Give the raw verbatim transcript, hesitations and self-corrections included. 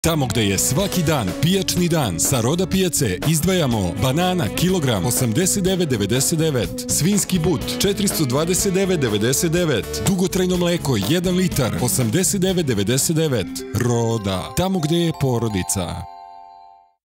Tamo gde je svaki dan pijačni dan, sa Roda pijace izdvajamo banana kilogram osamdeset devet devedeset devet, svinski but četiristo dvadeset devet devedeset devet, dugotrajno mleko jedan litar osamdeset devet devedeset devet. Roda, tamo gde je porodica.